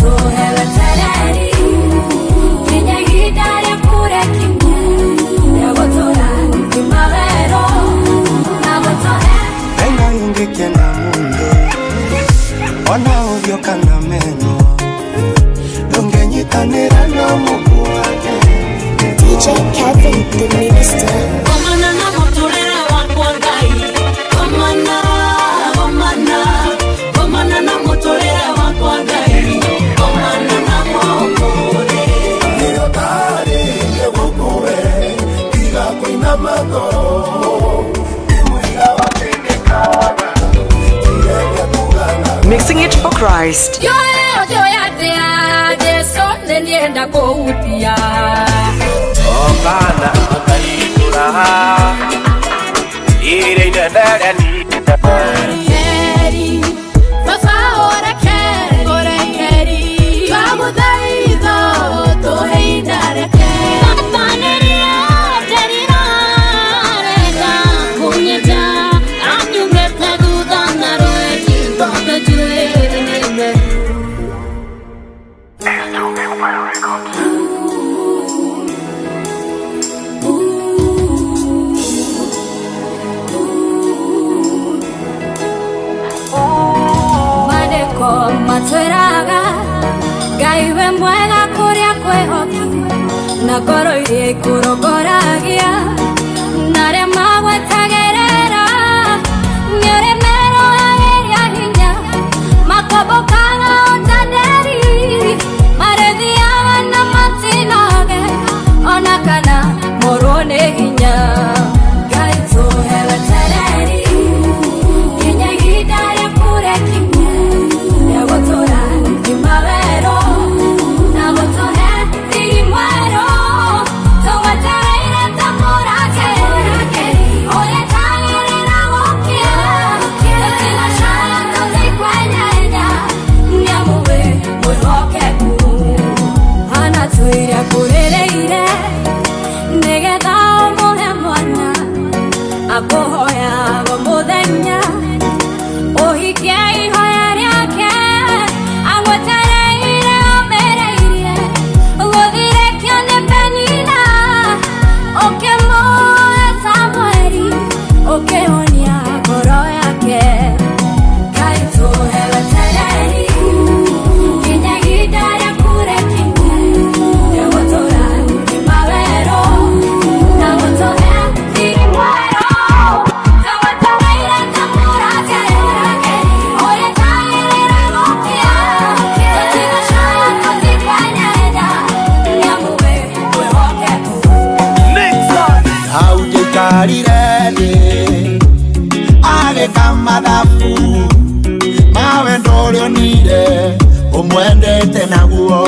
DJ Kevin, the minister. Mixing it for Christ. Nakoro irie kurogoragia nare magwe tagerera nyore mero ageria hinya makobokana otaderi maredia na matinoge onakana morone hinya gaito hela tareri hinya gidare pure kinya yagotora kimavero nagotora timwaro. Abohoya bomodenya ohikia ihoya ryake agwetereire omereire ugodire kione penina okemoe Samueli okeonia goro yake kaito hewa tareri kinyagidare kure kinye yagotora kimavero nagotora timwaro. Madhafu mawe ndolio nire umwendete naguo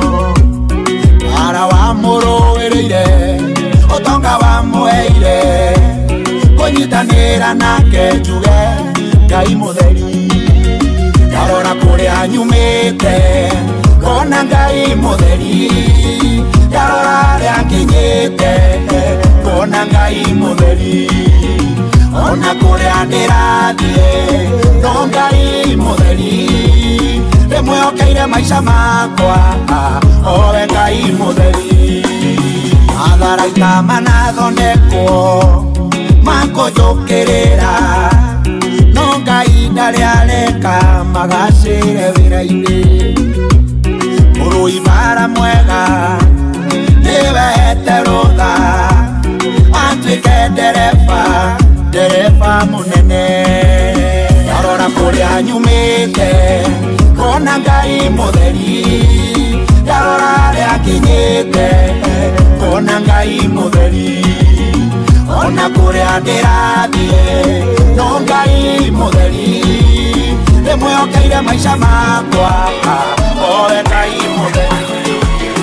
ara wa muruwireire utonga wa mweire kunyitanira nake njuge Ngai mutheri ndarora kuria nyumite kona Ngai mutheri ndarora ria nginyite kona Ngai mutheri ona kuria ndirathie no Ngai mutheri rimwe okeire maisha makwa owe Ngai mutheri atharaita manathondekwo makujukirira no Ngai ndari areka magacire wira-ini murui bara mwega niwehete rutha atuike dereva munene arora kuria nyumite kona Ngai mutheri arora ria kinyite kona Ngai mutheri ona kuria ndirathie no Ngai mutheri rimwe okeire maisha makwa owe Ngai mutheri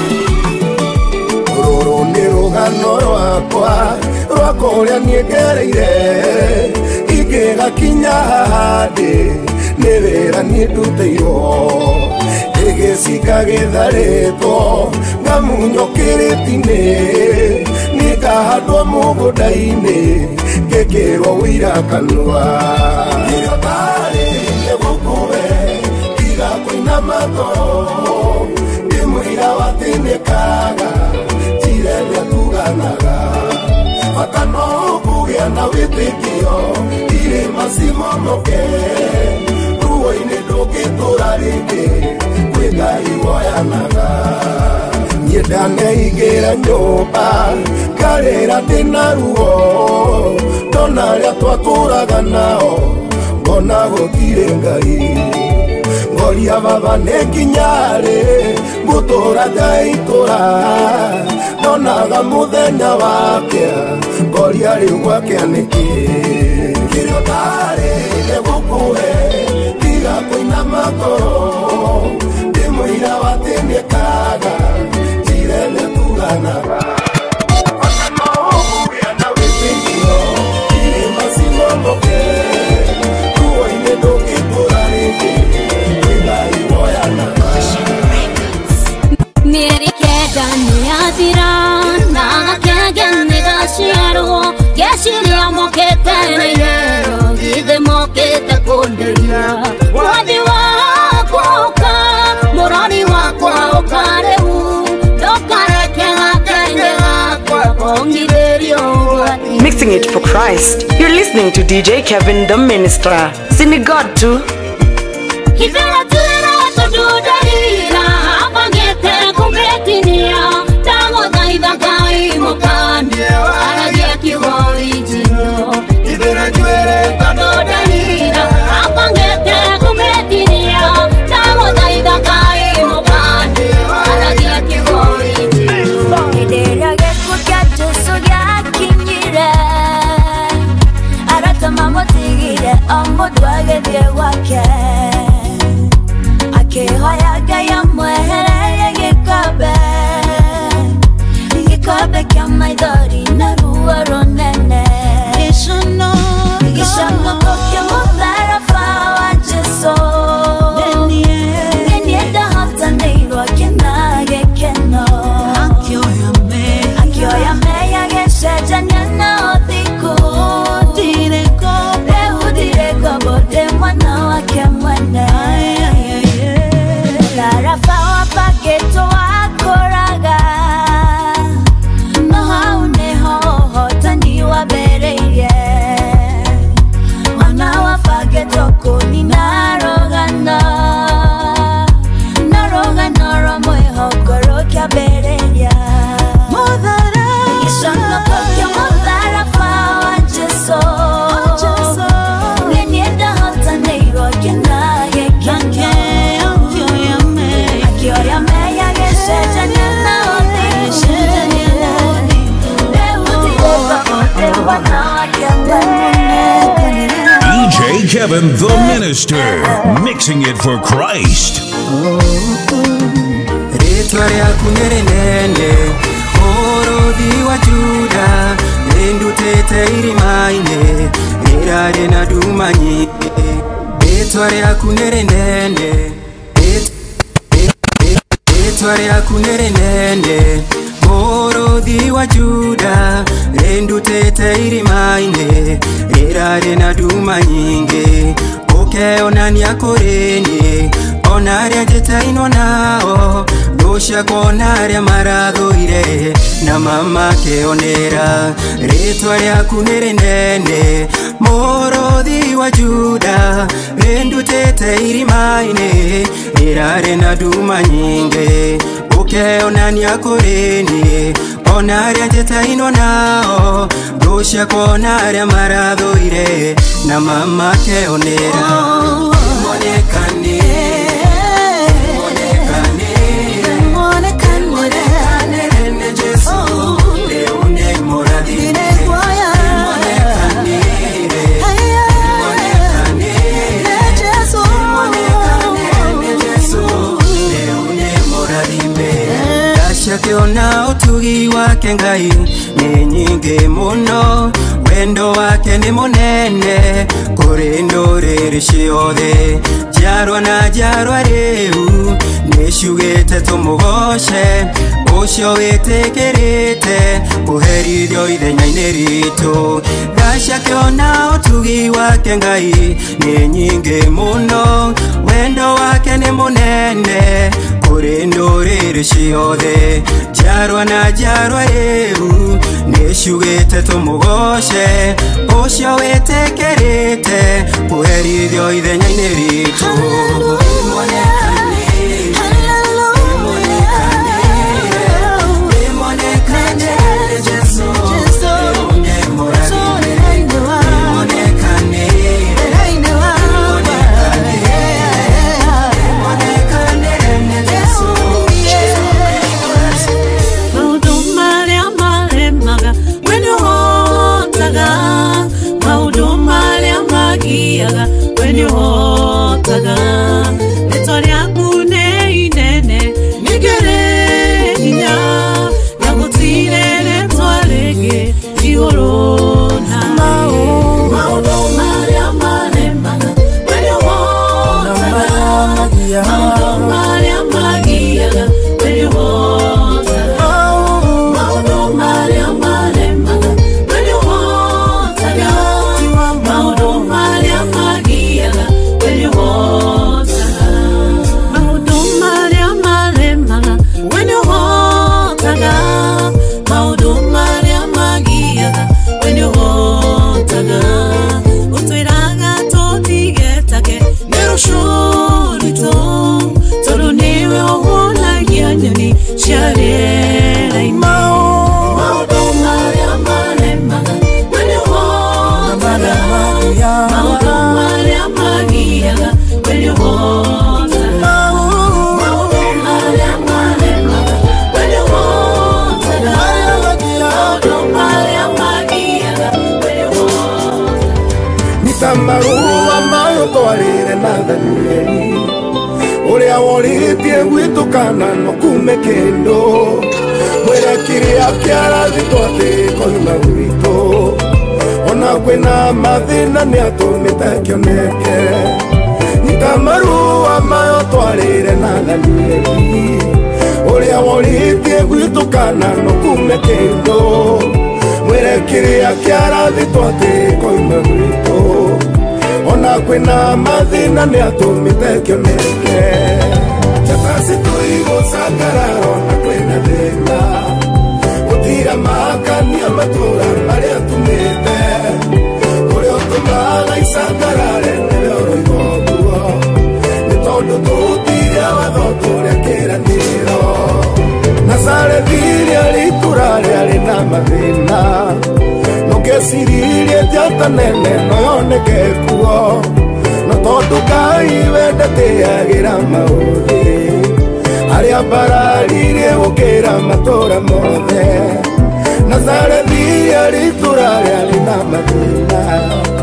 ruru ni rugano rwakwa rwako uria niegereire igigakinya handi ni wira nie nduteirwo igicika githaritwo ngamunyokiriti-ini nikahandwo mugunda-ini ngikirwo wira kanua iyo tari nigukuwe tiga kuinama ngoro watinikaga Chirele tuganaga Watano kugia na witikio Iri masimomoke Ruo inidoki turariki Wiga iwoyanaga Nyedane igira nyoba Karera tina ruo Donaria twaturaga nao Ngona gutire ngai Ngoria baba nekinyare Ngutura jaitura Donaga muthenya wake Ngoria riu gwake aniki Kirio tari negukuhe Tiga kuina makoro Ndimuira watinikaga Chirele tuganaga Mixing it for Christ. You're listening to DJ Kevin the Minister. Sing God too. DJ Kevin the Minister, mixing it for Christ. Ritwaria kunerenene, Orodhi wa Juda, Rendutete irimaine, Irare na dumanyi. Ritwaria kunerenene, Ritwaria kunerenene, Orodhi wa Juda, Rendutete irimaine, Irare na dumanyinge. Okeonania koreni, onaria jetainwa nao, dosha konaria marathoire, na mama keonera. Ritwa riaku nirinene, Murothi wa Juda, rendutete irimaine, irare na nduma nyingi. Ukeonania koreni, onaria jetainwa nao, dosha konaria marathoire, na mama keonera. Monekane Kiona utugi wake Ngai ni nyingi muno, wendo wake ni munene kuri nduriri ciothe. Njiarwa na njiarwa riu niciugite tumugoce, ucio witikirite kuherithio ithenya-ini ritu. Ndacia kiona utugi wake Ngai ni nyingi muno, wendo wake ni munene kuri kuri ndorere ciothe njarwa na njarwa riu niciugite tumugoshe ucio witekerete kuherithio ithenya-ini ritu when you hold the Netoria Kune Inene, Nigere Ina, Yagotine, Toalege, Iorona, Maudo Maria Malemana, when you hold the Maudo Maria Magia, when you hold the Maudo Maria Malemana, when you hold the Maudo Maria Magia, when you hold the Maudo Maria Malemana, when you hold the Maudo Maria Magia, when you hold the Utiraga Toti Getake, Nero Shorito, Toloniwe Ola Yanyani, Share Maudo Maria Malemana, when you hold the Maudo Maria Magia, when you hold the Maudo Maria Malemana, when you hold the Maudo Maria Magia, when you hold Nitamarua mayo toarire na Danieli Uria woritie gwitukana no kume kendo Mwere kiria kiarathi twate koima gwito Ona kwina mathina ni atumite kioneke Nitamarua mayo toarire na Danieli Uria woritie gwitukana no kume kendo Mwere kiria kiarathi twate koima gwito Ona kwina mathina ni atumite kioneke Chatasi tuigusangara ona kwina thina Gutira makania matura maria tumite Uria utumaga isangarare niwe uroigoguo Ni tondu tutiria watho turia kiraniro Nazarethi ritura riari na mathina Nukeciririe njata nene no yoneke kuo No tondu Ngai wendetiagira mauthi Aria bararirie gukira matura mothe Nazarethi ritura riari na mathina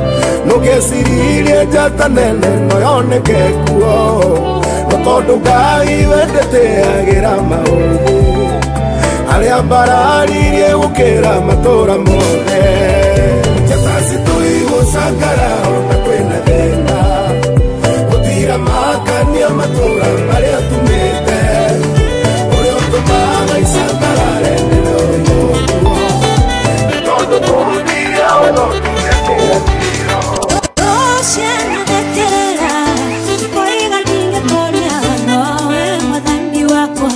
Nukeciririe njata nene no yoneke kuo No tondu Ngai wendetiagira mauthi Aria bararirie gukira matura mothe Chatasi tuigusangara ona kwina thina Gutira makania matura maria tumite Uria utumaga isangarare niwe uroigoguo Ni tondu tutiria watho turia kiraniro Oceana de terera, koiga ninge toria, noe mwadhani wakwa,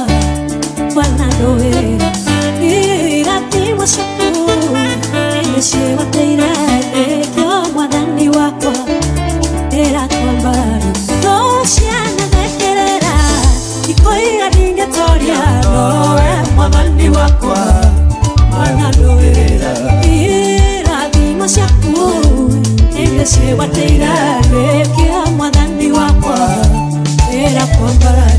wanadowera. Irati washaku, yeshe wateira, ekyo mwadhani wakwa, era kwambari. Oceana de terera, koiga ninge toria, noe mwadhani wakwa, wanadowera. Irati washaku, yeshe wateira, ekyo mwadhani wakwa, era kwambari.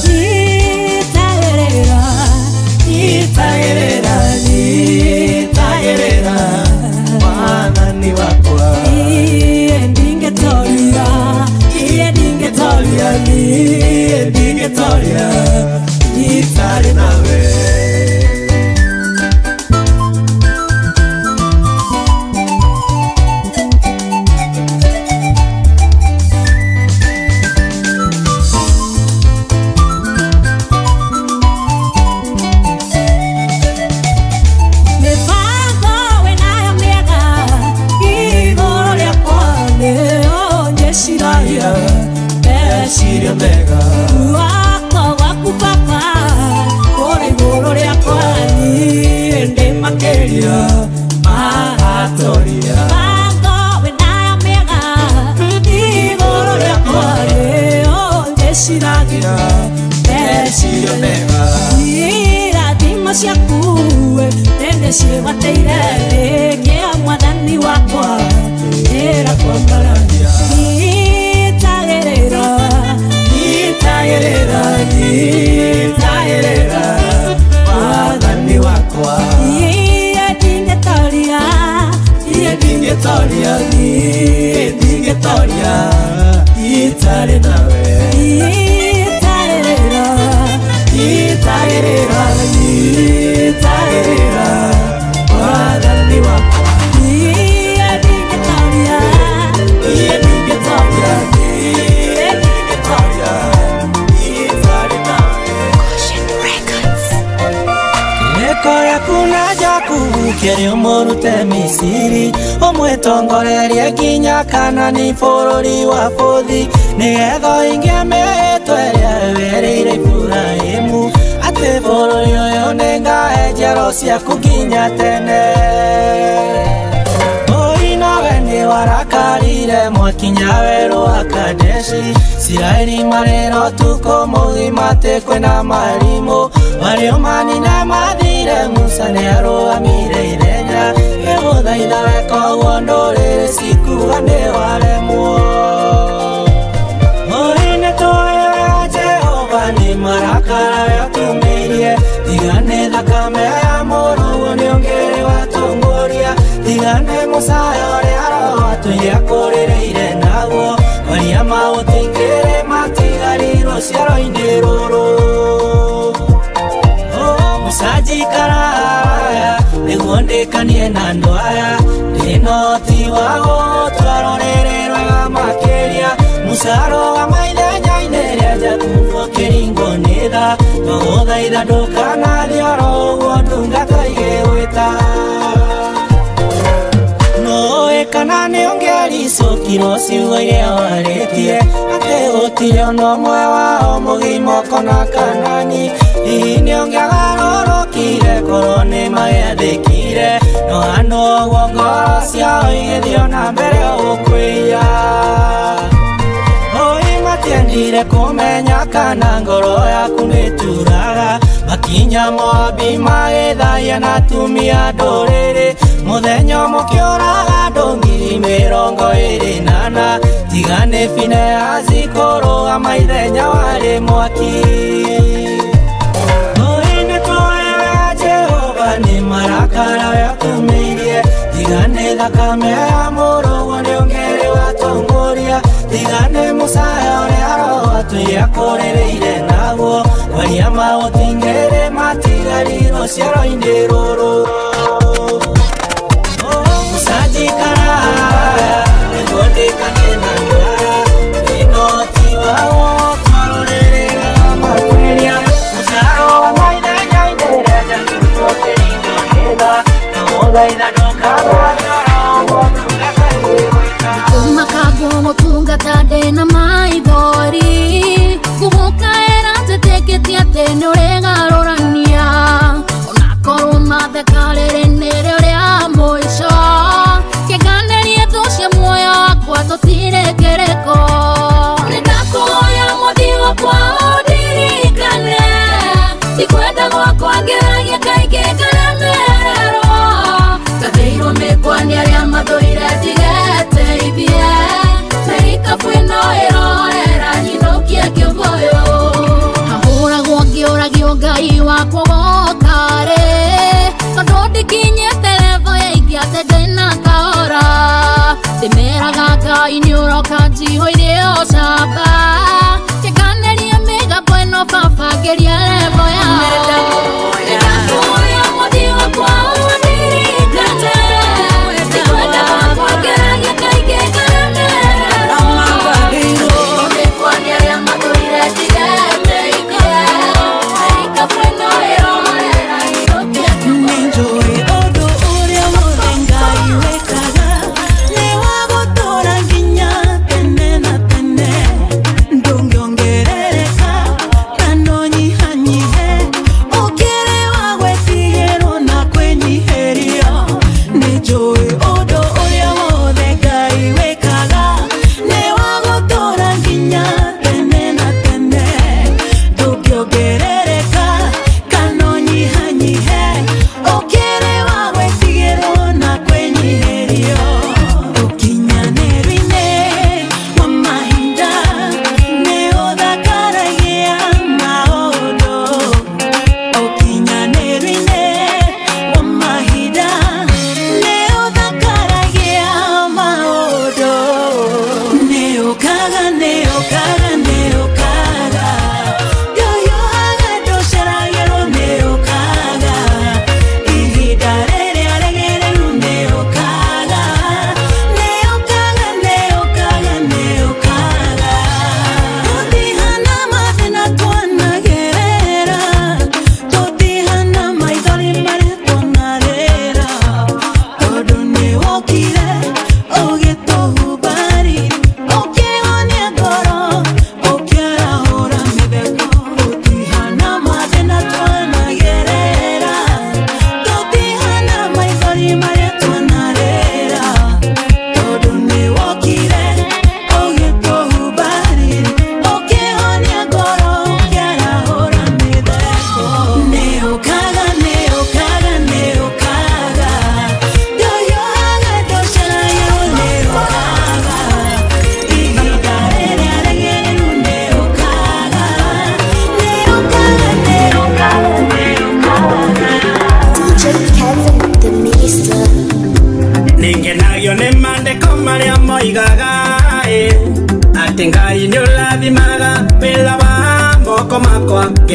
Nitaerera mwadhani wakwa Iye ndingetoria Nitari nawe Siria mega Wako wakupa meciria mega irathimo ciaku nende ciĩgwateire rĩngĩa mwathani wakwa ĩra kwambararia itagĩrĩra mwathani wakwa ndingĩtoria itarĩ nawe itagĩrĩra mwathani wakwa ndingĩtoria itarĩ nawe. Kĩrĩko kuna Jakubu kĩrĩ ũmũrute Misiri ũmwĩtongorerie nginya Kanani bũrũri wa Bũthi nĩgetha ũhingie mĩĩhĩtwa ĩrĩa werĩire Iburahĩmu atĩ bũrũri ũyũ nĩngahe njiaro ciaku nginya tene. Nawe nĩwarakarire mwakinya werũ wa Kadeshi Isiraeli marĩra ũtukũ mũgima atĩ kwĩna marimũ mario manina mathire Musa nĩarũgamire ithenya gĩgũthaitha weka ũguo ndũrĩrĩ cikuga nĩwaremwo. Nĩtũĩ we Jehova nĩ marakara we ũtumĩirie tigane thakame ya mũrũguo nĩ ũngĩrĩ watongoria tigane mũcaya ũrĩa roho atũiria kũrĩrĩire naguo maria maũtingĩrĩ matigarirwo ciaro-inĩ rũrũ. Mũcanjikara nĩguo ndĩkanie na andũ aya ndĩna ũhoti wa gũtwara rũrĩrĩ rwega makĩria mũcaroga ithenya-inĩ rĩa Jakubu kĩringo nĩ tha twagũthaitha ndũkanathiĩ oro ũguo ndungata igĩgwĩta. Kana nĩ ũngĩaricũkirwo ciugo iria warĩtie atĩ gũtirĩ ona ũmwe wao mũgima ũkona Kanani hihi nĩ ũngĩagarũrũkire korwo nĩ magĩathĩkire no handũ ũguo ngoro ciao igĩthiĩ na mbere gũkwĩya. Matiendire kũmenya kana ngoro yaku nĩturaga makinya Moabi magĩthaia na atumia ndũrĩrĩ mũthenya ũmwe ũkĩũraga andũ 24,000 tiga nĩ Finehasi kũrũgama ithenya warĩ mwaki. Nĩtũĩ we Jehova nĩ marakara we ũtumĩirie tigane thakame ya mũrũguo nĩ ũngĩrĩ watongoria tigane mũcaya ũrĩa roho atũiria kũrĩrĩire naguo maria maũtingĩrĩ matigarirwo ciaro-inĩ rũrũ. Mũcanjikara nĩguo ndĩkanie na andũ aya ndĩna ũhoti wa gũtwara rũrĩrĩ rwega makĩria mũcaroga ithenya-inĩ rĩa Jakubu kĩringo nĩ tha twagũthaitha ndũkanathiĩ oro ũguo ndungata igĩgwĩta. Makagwo mũtungata ndĩna maithori kũmũka era njĩtĩkĩtie atĩ nĩ ũrĩgarũrania onakorwo matheka rĩrĩ nĩrĩo rĩa mũico kĩnganĩrie thũ cia muoyo wakwa tũtirĩ kĩrĩko. Nĩndakũhoya mũthigo kwa ũndirikane ndikwenda gwakwa ngeragia kaingĩ ngaremererwo ngathĩirwo mĩkwa nĩ arĩa mathũire ndigeteithie merikabu ĩno ĩrohorera nyinũkie kĩũngũyũ hahũragwo ngĩũragio Ngai wakwa wokarĩ tondũ ndikinyĩte levo ya ingĩ atĩ ndĩna kahora ndĩmeraga Ngai nĩ ũroka njihũirie ũcamba kĩnganĩrie mĩgambo ĩno baba ngĩria levo ya nĩndakũhoya mũthigo kwa ũndirikane ndikwenda gwakwa ngeragia kaingĩ ngaremererwo mĩkwa nĩ arĩa mathũire ndigeteithie merikabu ĩno ĩrohorera nyinũkie Nĩnjũĩ ũndũ ũrĩa wothe Ngai wekaga nĩ wa gũtũũra nginya tene na tene ndũngĩongerereka na no nyihanyihio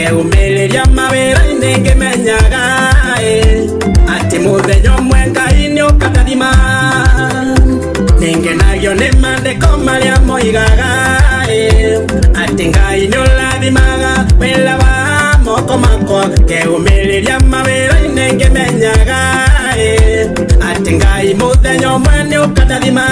keumĩrĩria mawĩra-inĩ ngĩmenyaga atĩ mũthenya ũmwe Ngai nĩũkandathima nĩngenagio nĩ maandĩko marĩa moigaga atĩ Ngai nĩũrathimaga wĩra wa moko makwa keumĩrĩria mawĩra-inĩ ngĩmenyaga atĩ Ngai mũthenya ũmwe nĩũkandathima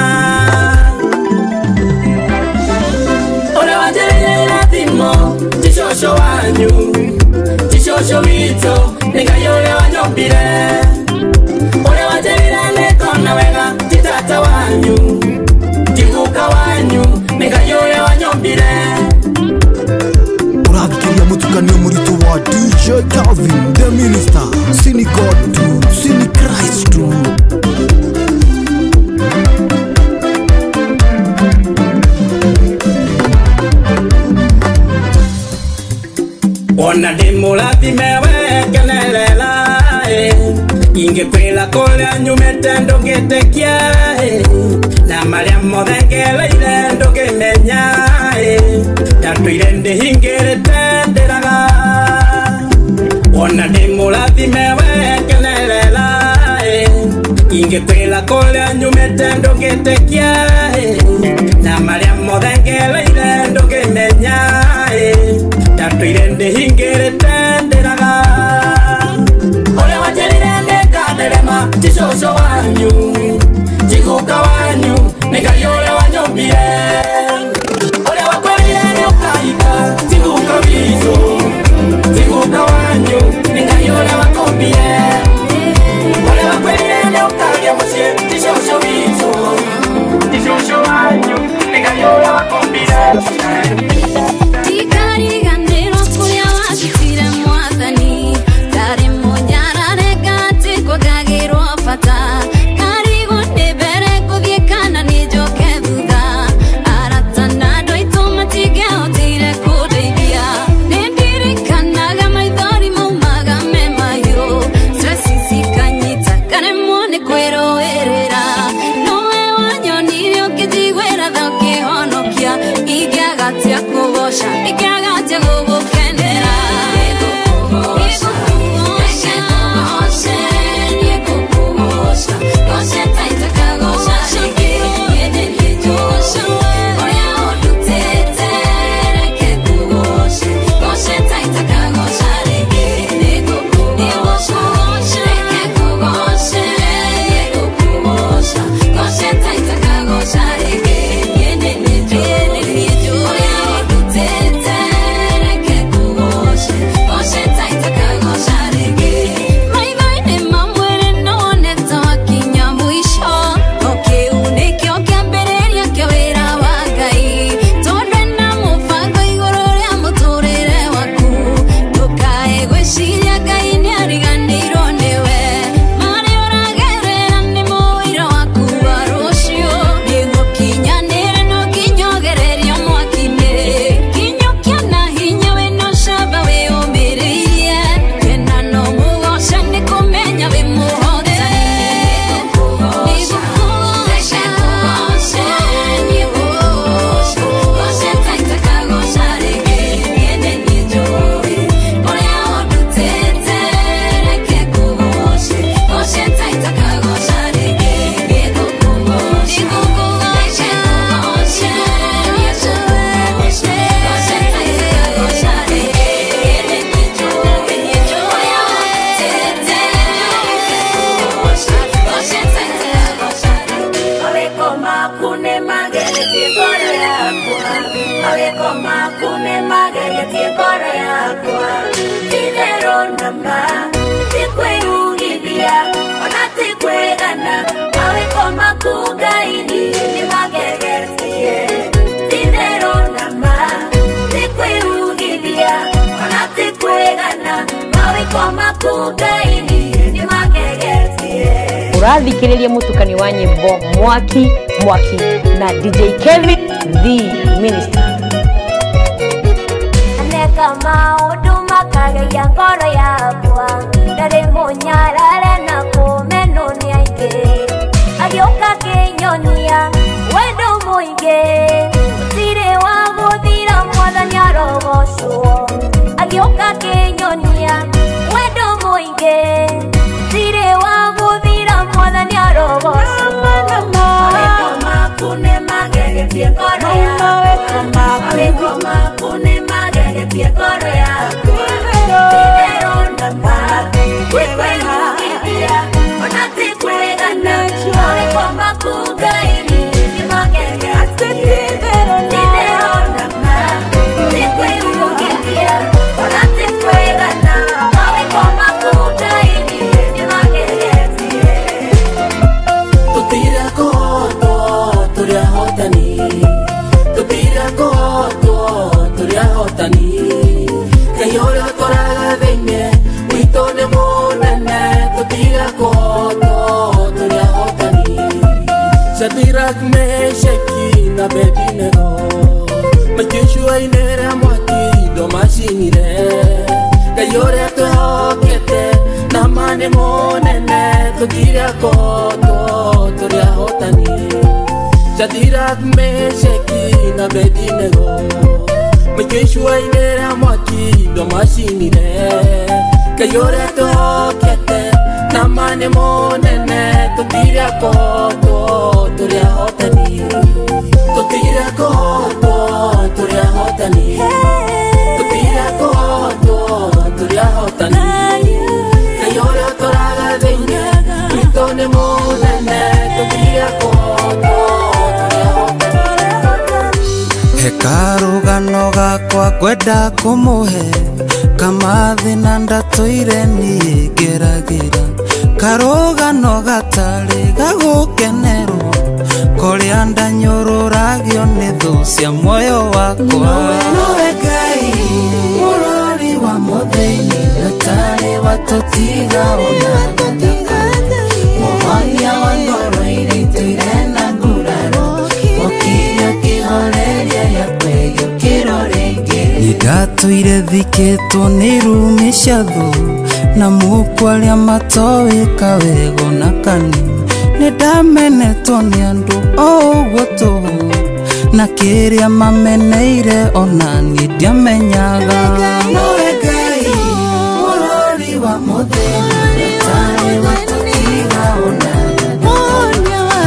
ũrĩa wanjĩrĩire irathimo ti cũcũ wanyu ti cũcũ witũ nĩ Ngai ũrĩa wanyombire ũrĩa wanjĩrĩire nĩngona wega ti tata wanyu ti guka wanyu nĩ Ngai ũrĩa wanyombire ũrathikĩria mũtukanio mũritũ wa DJ Calvin the Minister. Sini God tu, sini Christ tu. Ona ndĩmũrathime wekenerera ingĩkwĩra kũrĩa nyumĩte ndũngĩtĩkia na marĩa mothe ngereire ndũngĩmenya ndatũire ndĩhingĩrĩte ndĩraga ona ndĩmũrathime wekenerera ingĩkwĩra kũrĩa nyumĩte ndũngĩtĩkia na marĩa mothe ngereire ndũngĩmenya ndatũire ndĩhingĩrĩte ndĩraga ũrĩa wanjĩrĩire nĩnganderema ti cũcũ wanyu ti guka wanyu nĩ Ngai ũrĩa wanyombire ũrĩa wakwĩrĩire nĩũkahika ti guka witũ ti guka wanyu nĩ Ngai ũrĩa wakombire ũrĩa wakwĩrĩire nĩũkagĩa mũciĩ ti cũcũ witũ ti cũcũ wanyu nĩ Ngai ũrĩa wakombire Urathikĩrĩria mũtukani wa nyĩmbo Mwaki na DJ Kevin the Minister. Aneka maũndũ makageria ngoro yakwa ndarĩ mũnyarare na kũmenwo nĩ aingĩ agĩũka kĩnyonia wendo mũingĩ gũtirĩ wa gũthira Mwathani arogocwo agĩũka agioka kinyonia wendo muingi thire wa guthira mwathani arogoca mawĩko maku nĩ magegetie ngoro yaku mawĩko maku nĩ magegetie ngoro yaku ndĩrona mathi kwĩkũigithia ona ti kwĩgana mawĩko maku Ngai nĩ magegetie ndĩrona mathi ti kwĩgithia ona ti kwĩgana mawĩko maku Ngai nĩ magegetie tutira koto turia hotani tutira koto turia hotani kayora toraga thĩinĩ witũ nĩ mũnene tutira koto turia hotani Shadrach, Meshaki na Abednego makĩcuainĩ rĩa mwaki ndomacinire kayora twĩhokete na mane mũnene tutira koto turia hotani Shadrach, Meshaki na Abednego makĩcuainĩ rĩa mwaki ndomacinire kayora twĩhokete na mane mũnene tutira koto turia hotani tutira koto turia hotani tutira koto turia hotani kayora toraga thĩinĩ witũ nĩ mũnene tutira koto turia hotani he karũgano gakwa ngwenda kũmũhe kamathi na ndatũire niĩ ngeragĩra karũgano gatarĩ gagũkenerwo kũrĩa ndanyũrũragio nĩ thũ cia muoyo wakwa nowe Ngai mũrori wa mũthĩinĩ ndatarĩ watũtiga ona mũhonia wa ngoro iria itũire na nguraro ũkire kĩhoreria gĩakwe gĩũkĩro rĩngĩ nĩndatũire thikĩtwo nĩ irumi cia thũ na mũkwarĩa matowĩka wego na kanini nĩndamenetwo nĩ andũ o ũguo tũhũ na kĩrĩa mameneire ona niĩ ndiamenyaga nowe Ngai mũrori wa mũthĩinĩ ndatarĩ watũtiga ona mũhonia wa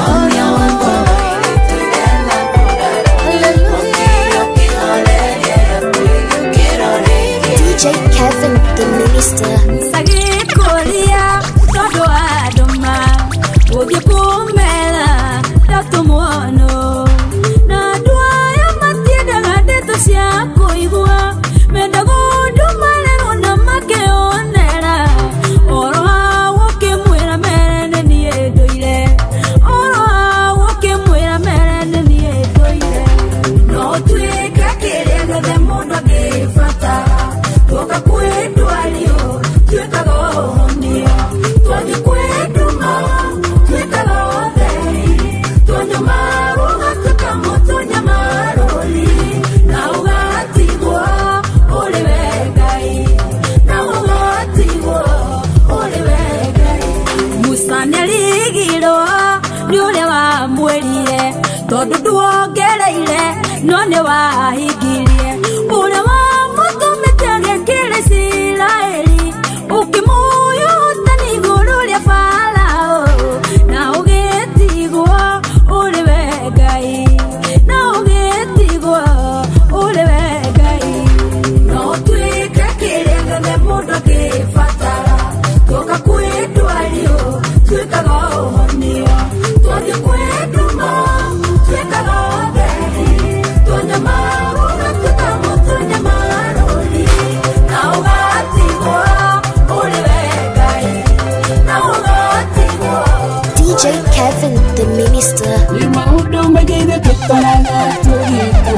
ngoro iria itũire na nguraro ũkire kĩhoreria gĩakwe gĩũkĩro rĩngĩ DJ Kevin the Minister. sagĩkũria tondũ andũma gũthiĩ kũmera ndatũmwono na andũ aya matiendaga ndeto cia kũigua mendaga ũndũ marerwo na makĩonera oro hau ũkĩmwĩra mere nĩ niĩ ndũire oro hau ũkĩmwĩra mere nĩ niĩ ndũire no tuĩka kĩrĩa gĩothe mũndũ angĩbatara tuoka kwendwo ario tuĩkaga ũhonio twathiĩ kwenduma tuĩkaga ũtheri twanyuma ũgatuĩka mũtonya marũri na ũgatigwo ũrĩ we Ngai na ũgatigwo ũrĩ we Ngai Musa nĩarigirwo nĩ ũrĩa wamwĩrire tondũ nduongereire no nĩ wahingirie ũrĩa wamũtũmĩte agĩkĩra Isiraeli ũkĩmuoya ũhotani igũrũ rĩa Farao na ũgĩtigwo ũrĩ we Ngai na ũgĩtigwo ũrĩ we Ngai no tuĩke kĩrĩa gĩothe mũndũ angĩbatara tuoka kwendwo ario tuĩkaga ũhonio twathiĩ kwenduma tuĩkaga ũtheri twanyama ũgatuĩka mũtonya marũri na ũgatigwo ũrĩ we Ngai na ũgatigwo DJ Kevin the Minister. ni maũndũ maingĩ tũkorana tũgĩka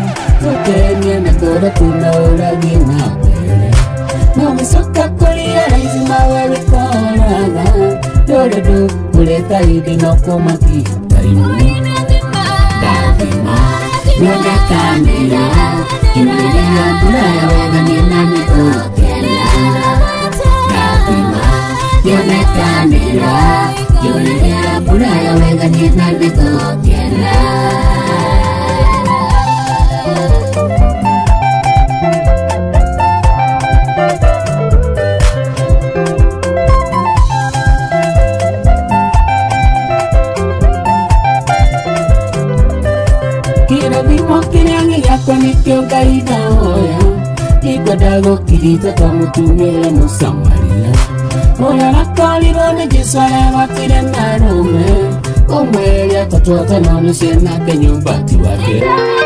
tũkenia na tũra tunaũragi na mbere no gĩcoka kũrĩa raici mawe wĩkoraga tũrĩndũ kũreta hĩndĩ no kũmatikainĩ ndathima nĩongekanĩra kĩmĩrĩa mbura ya wegania na nĩtũgokena ndathima nĩongekanĩra kĩmĩrĩa mbura ya wegania na nĩtũgokena kwenda gukirita twamutumire Musamaria oya nakalirwo ni Jesu arebatire na rume omweri atatwate none ciana ke nyumba ti wake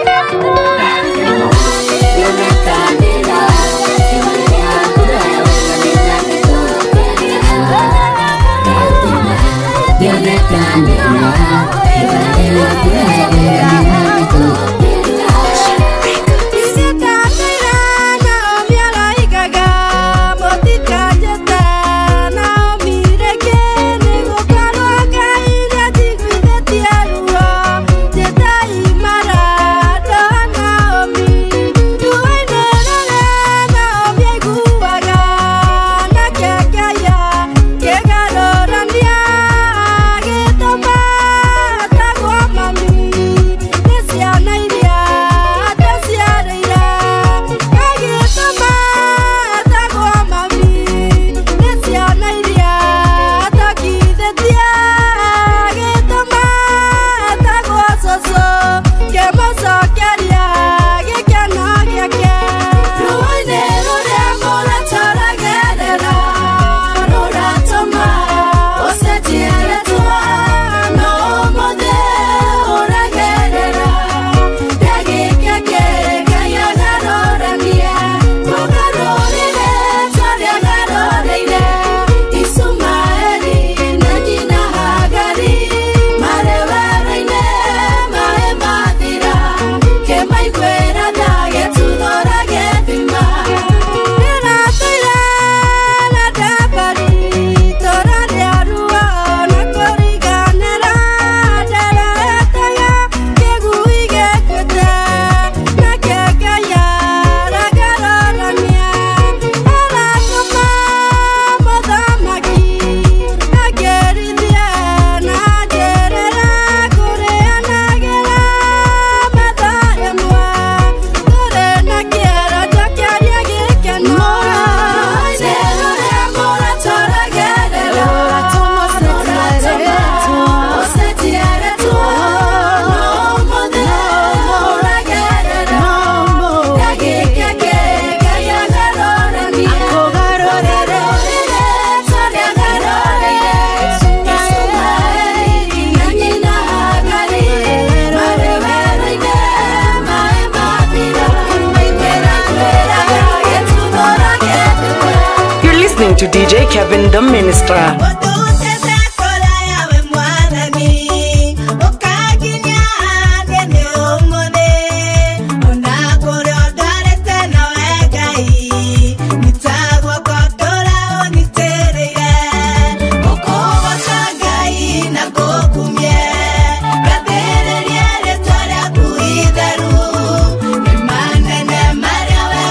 To DJ Kevin the Minister.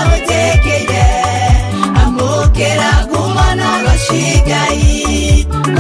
Shigai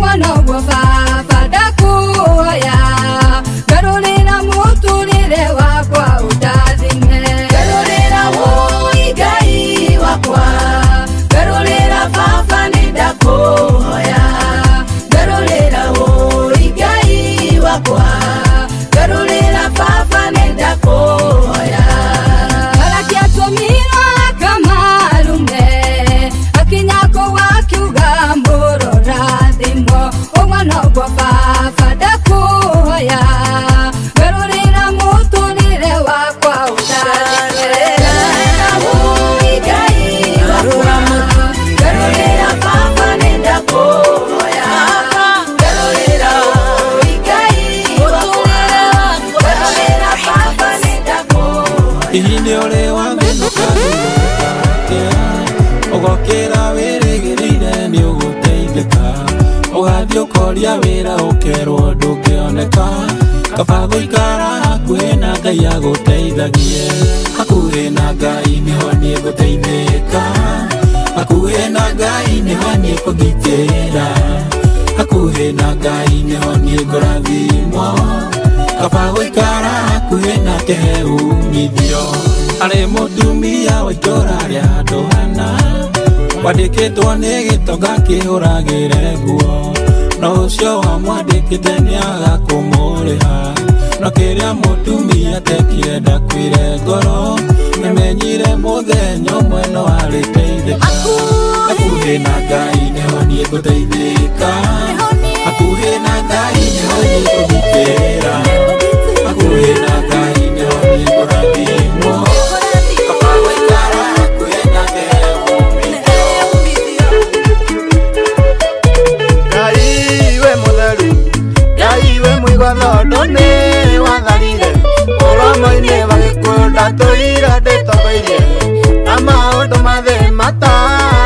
umwana gwa baba ndakuhoya garurira muturire wakwa utathime garurira Ngai wakwa garurira baba ndakuhoya garurira Ngai wakwa garurira baba ndakuhoya arakia tumira kamarume akinyako wakiuga murora thimo umwana gwa baba ndakuhoya garurira muturire wakwa utathime ihinde ore wangenuka ugokera wirigirire ni uguteithika ugathie ukoria wira ukerwo ndungioneka kaba guikara hakuhi na Ngai aguteithagie hakuhi na Ngai niho nie nguteithika hakuhi na Ngai niho nie kugitira hakuhi na Ngai niho nie ngurathimwo kaba guikara hakuhi nake he umithio arĩ mũtumia wa itũra rĩa andũ hana wandĩkĩtwo nĩ gĩtonga kĩhũragĩre nguo no ũcio wamwandĩkĩte nĩaga kũmũrĩha no kĩrĩa mũtumia tekire ndakuire ngoro nĩmenyire mũthenya ũmwe no arĩteithĩka hakuhĩ na Ngai nĩho niĩ ngũteithĩka hakuhĩ na Ngai nĩho niĩ ngũgitĩra hakuhĩ na Ngai nĩho niĩ ngũrathimwo kaba gũikara hakuhĩ nake Ngai we mũtheru Ngai we mũigana ũndũ nĩ watharire ũrũmo-inĩ wa gĩkũnda tũira ndĩtongoirie na maũndũ mathĩ mata